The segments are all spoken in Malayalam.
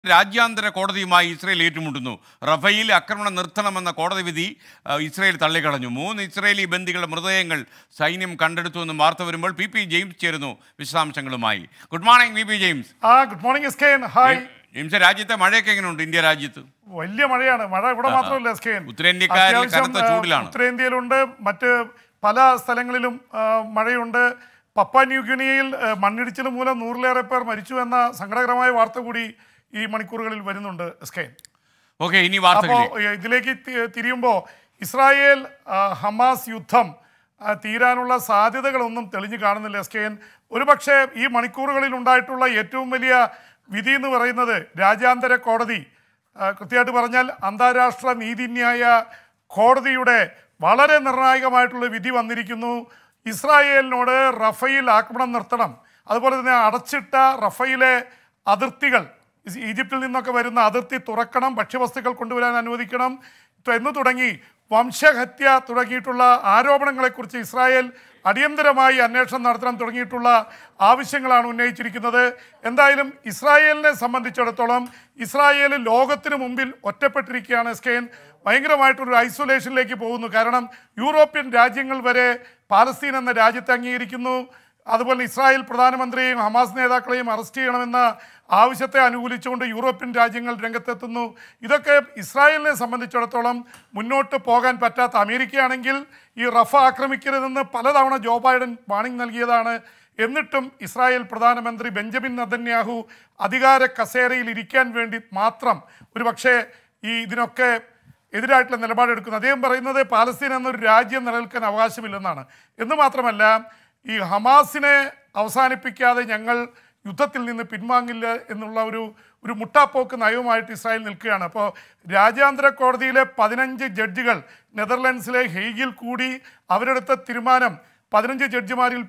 രാജ്യാന്തര കോടതിയുമായി ഇസ്രയേൽ ഏറ്റുമുട്ടുന്നു. റഫേൽ ആക്രമണം നിർത്തണമെന്ന കോടതി വിധി ഇസ്രയേൽ തള്ളിക്കളഞ്ഞു. 3 ഇസ്രയേലി ബന്ദികളുടെ മൃതദേഹങ്ങൾ സൈന്യം കണ്ടെടുത്തുവെന്നും വാർത്ത വരുമ്പോൾ പി ജെയിംസ് ചേരുന്നു വിശദാംശങ്ങളുമായി. Good morning P James. Good morning SKN. Hi James, രാജ്യത്തെ മഴയൊക്കെ എങ്ങനെയുണ്ട്? ഇന്ത്യ രാജ്യത്ത് വലിയ മഴയാണ്. മഴ ഇവിടെ മാത്രമല്ല എസ്കേൻ, ഉത്തരേന്ത്യക്കാരിൽ കനത്ത ചൂടിലാണ്. ഉത്തരേന്ത്യയിലുണ്ട്, മറ്റ് പല സ്ഥലങ്ങളിലും മഴയുണ്ട്. പപ്പ ന്യൂഗിനിയയിൽ മണ്ണിടിച്ചിൽ മൂലം 100-ലേറെ പേർ മരിച്ചു എന്ന സങ്കടകരമായ വാർത്ത കൂടി ഈ മണിക്കൂറുകളിൽ വരുന്നുണ്ട് എസ്കേൻ. അപ്പോൾ ഇതിലേക്ക് തിരിയുമ്പോൾ ഇസ്രായേൽ ഹമാസ് യുദ്ധം തീരാനുള്ള സാധ്യതകളൊന്നും തെളിഞ്ഞു കാണുന്നില്ല എസ്കേൻ. ഒരുപക്ഷെ ഈ മണിക്കൂറുകളിൽ ഉണ്ടായിട്ടുള്ള ഏറ്റവും വലിയ വിധി എന്ന് പറയുന്നത് രാജ്യാന്തര കോടതി, കൃത്യമായിട്ട് പറഞ്ഞാൽ അന്താരാഷ്ട്ര നീതിന്യായ കോടതിയുടെ വളരെ നിർണായകമായിട്ടുള്ള വിധി വന്നിരിക്കുന്നു. ഇസ്രായേലിനോട് റഫേൽ ആക്രമണം നിർത്തണം, അതുപോലെ തന്നെ അടച്ചിട്ട റഫേലെ അതിർത്തികൾ, ഈജിപ്തിൽ നിന്നൊക്കെ വരുന്ന അതിർത്തി തുറക്കണം, ഭക്ഷ്യവസ്തുക്കൾ കൊണ്ടുവരാൻ അനുവദിക്കണം എന്ന് തുടങ്ങി വംശഹത്യ തുടങ്ങിയിട്ടുള്ള ആരോപണങ്ങളെക്കുറിച്ച് ഇസ്രായേൽ അടിയന്തരമായി അന്വേഷണം നടത്താൻ തുടങ്ങിയിട്ടുള്ള ആവശ്യങ്ങളാണ് ഉന്നയിച്ചിരിക്കുന്നത്. എന്തായാലും ഇസ്രായേലിനെ സംബന്ധിച്ചിടത്തോളം ഇസ്രായേൽ ലോകത്തിന് മുമ്പിൽ ഒറ്റപ്പെട്ടിരിക്കുകയാണ് എസ്കേൻ. ഭയങ്കരമായിട്ടൊരു ഐസൊലേഷനിലേക്ക് പോകുന്നു. കാരണം യൂറോപ്യൻ രാജ്യങ്ങൾ വരെ പാലസ്തീൻ എന്ന രാജ്യത്തെ അംഗീകരിക്കുന്നു. അതുപോലെ ഇസ്രായേൽ പ്രധാനമന്ത്രിയെയും ഹമാസ് നേതാക്കളെയും അറസ്റ്റ് ചെയ്യണമെന്ന ആവശ്യത്തെ അനുകൂലിച്ചുകൊണ്ട് യൂറോപ്യൻ രാജ്യങ്ങൾ രംഗത്തെത്തുന്നു. ഇതൊക്കെ ഇസ്രായേലിനെ സംബന്ധിച്ചിടത്തോളം മുന്നോട്ട് പോകാൻ പറ്റാത്ത, അമേരിക്കയാണെങ്കിൽ ഈ റഫ ആക്രമിക്കരുതെന്ന് പലതവണ ജോ ബൈഡൻ വാണിംഗ് നൽകിയതാണ്. എന്നിട്ടും ഇസ്രായേൽ പ്രധാനമന്ത്രി ബെഞ്ചമിൻ നെതന്യാഹു അധികാര കസേരയിൽ ഇരിക്കാൻ വേണ്ടി മാത്രം ഒരുപക്ഷെ ഇതിനൊക്കെ എതിരായിട്ടുള്ള നിലപാടെടുക്കുന്നു. അദ്ദേഹം പറയുന്നത് പാലസ്തീൻ എന്നൊരു രാജ്യം നിലനിൽക്കാൻ അവകാശമില്ലെന്നാണ്. എന്ന് മാത്രമല്ല, ഈ ഹമാസിനെ അവസാനിപ്പിക്കാതെ ഞങ്ങൾ യുദ്ധത്തിൽ നിന്ന് പിൻവാങ്ങില്ല എന്നുള്ള ഒരു മുട്ടാപ്പോക്ക് നയവുമായിട്ട് ഇസ്രായേൽ നിൽക്കുകയാണ്. അപ്പോൾ രാജ്യാന്തര കോടതിയിലെ 15 ജഡ്ജികൾ നെതർലൻഡ്സിലെ ഹെയ്ഗിൽ കൂടി അവരെടുത്ത തീരുമാനം 15 ജഡ്ജിമാരിൽ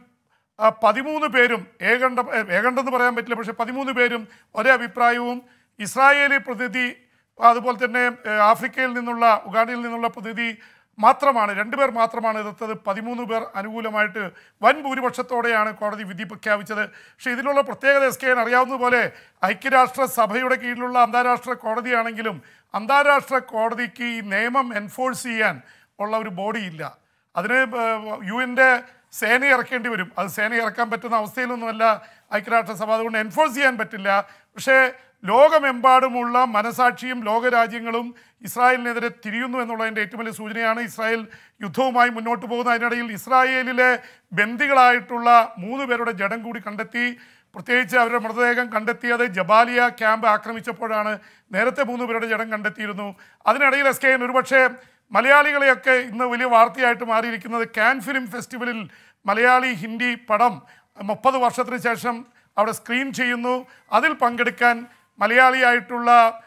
13 പേരും ഏകണ്ടെന്ന് പറയാൻ പറ്റില്ല, പക്ഷേ 13 പേരും ഒരേ അഭിപ്രായവും, ഇസ്രായേലി പ്രതിനിധി അതുപോലെ തന്നെ ആഫ്രിക്കയിൽ നിന്നുള്ള ഉഗാണ്ടയിൽ നിന്നുള്ള പ്രതിനിധി മാത്രമാണ്, 2 പേർ മാത്രമാണ് എതിർത്തത്. 13 പേർ അനുകൂലമായിട്ട് വൻ ഭൂരിപക്ഷത്തോടെയാണ് കോടതി വിധി പ്രഖ്യാപിച്ചത്. പക്ഷേ ഇതിലുള്ള പ്രത്യേകത എസ്കേൻ അറിയാവുന്നതുപോലെ ഐക്യരാഷ്ട്ര സഭയുടെ കീഴിലുള്ള അന്താരാഷ്ട്ര കോടതിയാണെങ്കിലും അന്താരാഷ്ട്ര കോടതിക്ക് ഈ നിയമം എൻഫോഴ്സ് ചെയ്യാൻ ഉള്ള ഒരു ബോഡിയില്ല. അതിന് UN-ന്റെ സേന ഇറക്കേണ്ടി വരും. അത് സേന ഇറക്കാൻ പറ്റുന്ന അവസ്ഥയിലൊന്നുമല്ല ഐക്യരാഷ്ട്രസഭ, അതുകൊണ്ട് എൻഫോഴ്സ് ചെയ്യാൻ പറ്റില്ല. പക്ഷേ ലോകമെമ്പാടുമുള്ള മനസാക്ഷിയും ലോകരാജ്യങ്ങളും ഇസ്രായേലിനെതിരെ തിരിയുന്നു എന്നുള്ളതിൻ്റെ ഏറ്റവും വലിയ സൂചനയാണ്. ഇസ്രായേൽ യുദ്ധവുമായി മുന്നോട്ട് പോകുന്ന അതിനിടയിൽ ഇസ്രായേലിലെ ബന്ദികളായിട്ടുള്ള 3 പേരുടെ ജഡം കൂടി കണ്ടെത്തി. പ്രത്യേകിച്ച് അവരുടെ മൃതദേഹം കണ്ടെത്തിയത് ജബാലിയ ക്യാമ്പ് ആക്രമിച്ചപ്പോഴാണ്. നേരത്തെ 3 പേരുടെ ജഡം കണ്ടെത്തിയിരുന്നു. അതിനിടയിൽ എസ്കേൻ ഒരുപക്ഷെ മലയാളികളെയൊക്കെ ഇന്ന് വലിയ വാർത്തയായിട്ട് മാറിയിരിക്കുന്നത് കാൻ ഫിലിം ഫെസ്റ്റിവലിൽ മലയാളി ഹിന്ദി പടം 30 വർഷത്തിന് ശേഷം അവിടെ സ്ക്രീൻ ചെയ്യുന്നു. അതിൽ പങ്കെടുക്കാൻ മലയാളിയായിട്ടുള്ള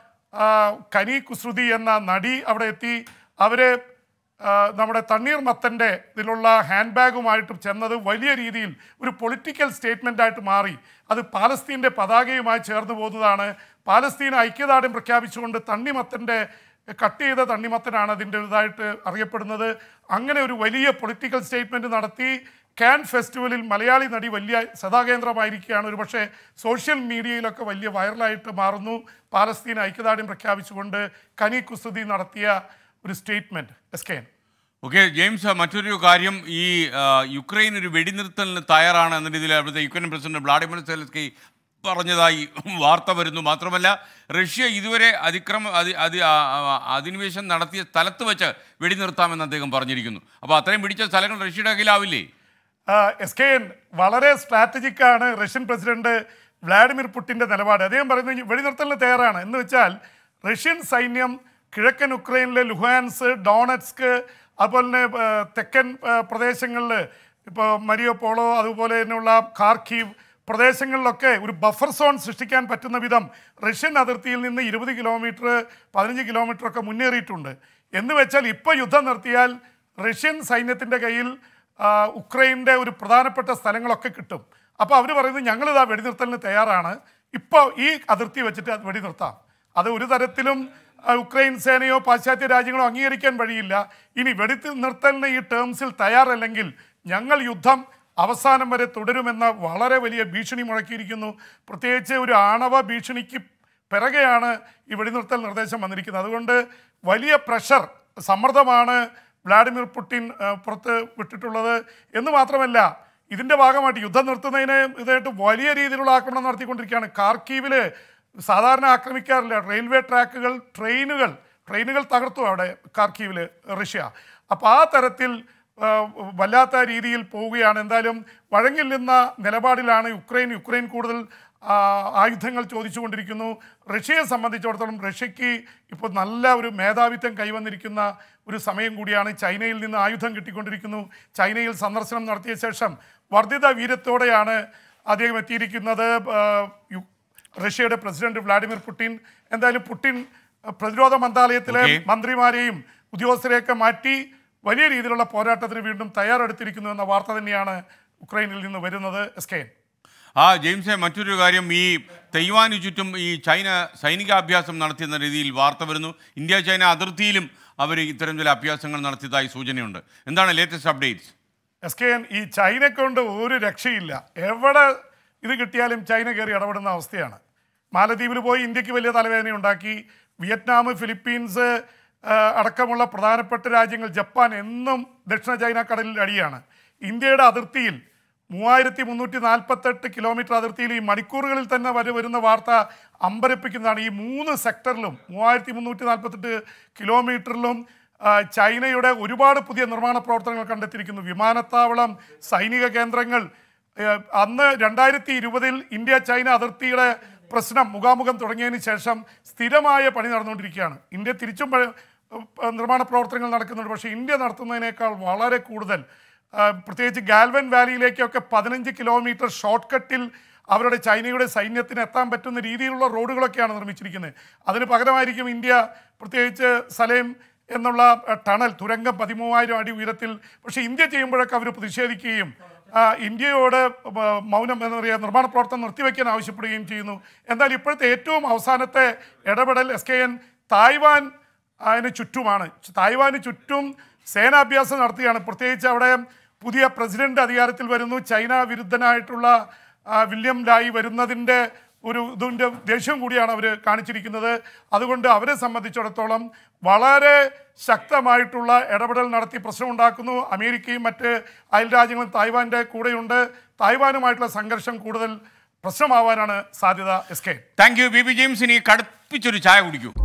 കനി കുസൃതി എന്ന നടി അവിടെ എത്തി. അവർ നമ്മുടെ തണ്ണീർമത്തൻ്റെ ഇതിലുള്ള ഹാൻഡ് ബാഗുമായിട്ട് ചെന്നത് വലിയ രീതിയിൽ ഒരു പൊളിറ്റിക്കൽ സ്റ്റേറ്റ്മെൻറ്റായിട്ട് മാറി. അത് പാലസ്തീൻ്റെ പതാകയുമായി ചേർന്ന് പോകുന്നതാണ്. പാലസ്തീൻ ഐക്യദാർഢ്യം പ്രഖ്യാപിച്ചുകൊണ്ട് തണ്ണിമത്തൻ്റെ കട്ട് ചെയ്ത തണ്ണിമത്തനാണ് അതിൻ്റെ ഇതായിട്ട് അറിയപ്പെടുന്നത്. അങ്ങനെ ഒരു വലിയ പൊളിറ്റിക്കൽ സ്റ്റേറ്റ്മെൻറ്റ് നടത്തി കാൻ ഫെസ്റ്റിവലിൽ മലയാളി നടി വലിയ ശ്രദ്ധാകേന്ദ്രമായിരിക്കുകയാണ്. ഒരുപക്ഷെ സോഷ്യൽ മീഡിയയിലൊക്കെ വലിയ വൈറലായിട്ട് മാറുന്നു. പാലസ്തീൻ ഐക്യദാർഢ്യം പ്രഖ്യാപിച്ചുകൊണ്ട് കനി കുസൃതി നടത്തിയ ഒരു സ്റ്റേറ്റ്മെൻറ്റ് എസ്കേൻ. ഓക്കെ ജെയിംസ്, മറ്റൊരു കാര്യം, ഈ യുക്രൈൻ ഒരു വെടിനിർത്തലിന് തയ്യാറാണ് എന്ന രീതിയിൽ അവിടുത്തെ യുക്രൈൻ പ്രസിഡന്റ് വ്ളാഡിമിർ സെലൻസ്കി പറഞ്ഞതായി വാർത്ത വരുന്നു. മാത്രമല്ല റഷ്യ ഇതുവരെ അധിനിവേശം നടത്തിയ സ്ഥലത്ത് വെച്ച് വെടിനിർത്താമെന്ന് അദ്ദേഹം പറഞ്ഞിരിക്കുന്നു. അപ്പോൾ അത്രയും പിടിച്ച സ്ഥലങ്ങൾ റഷ്യയുടെ കയ്യിലാവില്ലേ? എസ്കേൻ, വളരെ സ്ട്രാറ്റജിക്കാണ് റഷ്യൻ പ്രസിഡന്റ് വ്ളാഡിമിർ പുടിൻ്റെ നിലപാട്. അദ്ദേഹം പറയുന്നത് വെടിനിർത്തലിന് തയ്യാറാണ് എന്ന് വെച്ചാൽ റഷ്യൻ സൈന്യം കിഴക്കൻ ഉക്രൈനിലെ ലുഹാൻസ്, ഡോണറ്റ്സ്ക്, അതുപോലെ തന്നെ തെക്കൻ പ്രദേശങ്ങളിൽ ഇപ്പോൾ മരിയോപോളോ, അതുപോലെ തന്നെയുള്ള ഖാർക്കീവ് പ്രദേശങ്ങളിലൊക്കെ ഒരു ബഫർ സോൺ സൃഷ്ടിക്കാൻ പറ്റുന്ന വിധം റഷ്യൻ അതിർത്തിയിൽ നിന്ന് 20 കിലോമീറ്റർ 15 കിലോമീറ്റർ ഒക്കെ മുന്നേറിയിട്ടുണ്ട്. എന്ന് വെച്ചാൽ ഇപ്പോൾ യുദ്ധം നിർത്തിയാൽ റഷ്യൻ സൈന്യത്തിൻ്റെ കയ്യിൽ ഉക്രൈൻ്റെ ഒരു പ്രധാനപ്പെട്ട സ്ഥലങ്ങളൊക്കെ കിട്ടും. അപ്പോൾ അവർ പറയുന്നത് ഞങ്ങളിതാ വെടിനിർത്തലിന് തയ്യാറാണ്, ഇപ്പോൾ ഈ അതിർത്തി വെച്ചിട്ട് അത് വെടിനിർത്താം. അത് ഒരു തരത്തിലും ഉക്രൈൻ സേനയോ പാശ്ചാത്യ രാജ്യങ്ങളോ അംഗീകരിക്കാൻ വഴിയില്ല. ഇനി വെടിനിർത്തലിന് ഈ ടേംസിൽ തയ്യാറല്ലെങ്കിൽ ഞങ്ങൾ യുദ്ധം അവസാനം വരെ തുടരുമെന്ന വളരെ വലിയ ഭീഷണി മുഴക്കിയിരിക്കുന്നു. പ്രത്യേകിച്ച് ഒരു ആണവ ഭീഷണിക്ക് പിറകെയാണ് ഈ വെടിനിർത്തൽ നിർദ്ദേശം വന്നിരിക്കുന്നത്. അതുകൊണ്ട് വലിയ പ്രഷർ, സമ്മർദ്ദമാണ് വ്ളാഡിമിർ പുടിൻ പുറത്ത് വിട്ടിട്ടുള്ളത് എന്ന് മാത്രമല്ല, ഇതിൻ്റെ ഭാഗമായിട്ട് യുദ്ധം നിർത്തുന്നതിന് ഇതായിട്ട് വലിയ രീതിയിലുള്ള ആക്രമണം നടത്തിക്കൊണ്ടിരിക്കുകയാണ്. കാർക്കീവിൽ സാധാരണ ആക്രമിക്കാറില്ല. റെയിൽവേ ട്രാക്കുകൾ, ട്രെയിനുകൾ തകർത്തു അവിടെ കാർക്കീവിൽ റഷ്യ. അപ്പോൾ ആ തരത്തിൽ വല്ലാത്ത രീതിയിൽ പോവുകയാണ്. എന്തായാലും വഴങ്ങിൽ നിന്ന നിലപാടിലാണ് യുക്രൈൻ കൂടുതൽ ആയുധങ്ങൾ ചോദിച്ചുകൊണ്ടിരിക്കുന്നു. റഷ്യയെ സംബന്ധിച്ചിടത്തോളം റഷ്യക്ക് ഇപ്പോൾ നല്ല ഒരു മേധാവിത്വം കൈവന്നിരിക്കുന്ന ഒരു സമയം കൂടിയാണ്. ചൈനയിൽ നിന്ന് ആയുധം കിട്ടിക്കൊണ്ടിരിക്കുന്നു. ചൈനയിൽ സന്ദർശനം നടത്തിയ ശേഷം വർദ്ധിത വീര്യത്തോടെയാണ് അദ്ദേഹം എത്തിയിരിക്കുന്നത്, റഷ്യയുടെ പ്രസിഡന്റ് വ്ളാഡിമിർ പുടിൻ. എന്തായാലും പുടിൻ പ്രതിരോധ മന്ത്രാലയത്തിലെ മന്ത്രിമാരെയും ഉദ്യോഗസ്ഥരെയൊക്കെ മാറ്റി വലിയ രീതിയിലുള്ള പോരാട്ടത്തിന് വീണ്ടും തയ്യാറെടുത്തിരിക്കുന്നു എന്ന വാർത്ത തന്നെയാണ് ഉക്രൈനിൽ നിന്ന് വരുന്നത്. എസ്കെൻ ജെയിംസെ, മറ്റൊരു കാര്യം, ഈ തൈവാനു ചുറ്റും ഈ ചൈന സൈനികാഭ്യാസം നടത്തിയെന്ന രീതിയിൽ വാർത്ത വരുന്നു. ഇന്ത്യ ചൈന അതിർത്തിയിലും അവർ ഇത്തരം ചില അഭ്യാസങ്ങൾ നടത്തിയതായി സൂചനയുണ്ട്. എന്താണ് ലേറ്റസ്റ്റ് അപ്ഡേറ്റ്സ്? എസ്കെൻ, ഈ ചൈനയെ കൊണ്ട് ഒരു രക്ഷയില്ല. എവിടെ ഇത് കിട്ടിയാലും ചൈന കയറി ഇടപെടുന്ന അവസ്ഥയാണ്. മാലദ്വീപിൽ പോയി ഇന്ത്യക്ക് വലിയ തലവേദന ഉണ്ടാക്കി. വിയറ്റ്നാം, ഫിലിപ്പീൻസ് അടക്കമുള്ള പ്രധാനപ്പെട്ട രാജ്യങ്ങൾ, ജപ്പാൻ എന്നും ദക്ഷിണ ചൈന കടലിൽ അടിയാണ്. ഇന്ത്യയുടെ അതിർത്തിയിൽ 3348 കിലോമീറ്റർ അതിർത്തിയിൽ ഈ മണിക്കൂറുകളിൽ തന്നെ വരുന്ന വാർത്ത അമ്പരപ്പിക്കുന്നതാണ്. ഈ 3 സെക്ടറിലും 3348 കിലോമീറ്ററിലും ചൈനയുടെ ഒരുപാട് പുതിയ നിർമ്മാണ പ്രവർത്തനങ്ങൾ കണ്ടെത്തിയിരിക്കുന്നു. വിമാനത്താവളം, സൈനിക കേന്ദ്രങ്ങൾ. അന്ന് 2020 ഇന്ത്യ ചൈന അതിർത്തിയുടെ പ്രശ്നം മുഖാമുഖം തുടങ്ങിയതിന് ശേഷം സ്ഥിരമായ പണി നടന്നുകൊണ്ടിരിക്കുകയാണ്. ഇന്ത്യ തിരിച്ചും നിർമ്മാണ പ്രവർത്തനങ്ങൾ നടക്കുന്നുണ്ട്. പക്ഷേ ഇന്ത്യ നടത്തുന്നതിനേക്കാൾ വളരെ കൂടുതൽ, പ്രത്യേകിച്ച് ഗാൽവൻ വാലിയിലേക്കൊക്കെ 15 കിലോമീറ്റർ ഷോർട്ട് കട്ടിൽ അവരുടെ ചൈനയുടെ സൈന്യത്തിന് എത്താൻ പറ്റുന്ന രീതിയിലുള്ള റോഡുകളൊക്കെയാണ് നിർമ്മിച്ചിരിക്കുന്നത്. അതിന് പകരമായിരിക്കും ഇന്ത്യ പ്രത്യേകിച്ച് സലേം എന്നുള്ള ടണൽ, തുരങ്കം 13,000 അടി ഉയരത്തിൽ. പക്ഷേ ഇന്ത്യ ചെയ്യുമ്പോഴൊക്കെ അവർ പ്രതിഷേധിക്കുകയും ഇന്ത്യയോട് മൗനം എന്ന് പറയുക, നിർമ്മാണ പ്രവർത്തനം നിർത്തിവെക്കാൻ ആവശ്യപ്പെടുകയും ചെയ്യുന്നു. എന്നാൽ ഇപ്പോഴത്തെ ഏറ്റവും അവസാനത്തെ ഇടപെടൽ എസ്കെഎൻ തായ്വാൻ ചുറ്റുമാണ്. തായ്വാന് ചുറ്റും സേനാഭ്യാസം നടത്തുകയാണ്. പ്രത്യേകിച്ച് അവിടെ പുതിയ പ്രസിഡന്റ് അധികാരത്തിൽ വരുന്നു. ചൈന വിരുദ്ധനായിട്ടുള്ള വില്യം ലായി വരുന്നതിൻ്റെ ഇതിൻ്റെ ദേഷ്യം കൂടിയാണ് അവർ കാണിച്ചിരിക്കുന്നത്. അതുകൊണ്ട് അവരെ സംബന്ധിച്ചിടത്തോളം വളരെ ശക്തമായിട്ടുള്ള ഇടപെടൽ നടത്തി പ്രശ്നമുണ്ടാക്കുന്നു. അമേരിക്കയും മറ്റ് അയൽ രാജ്യങ്ങളും തായ്വാൻ്റെ കൂടെയുണ്ട്. തായ്വാനുമായിട്ടുള്ള സംഘർഷം കൂടുതൽ പ്രശ്നമാവാനാണ് സാധ്യത. SK, thank you. B James, ഇനി കടുപ്പിച്ചൊരു ചായ കുടിക്കൂ.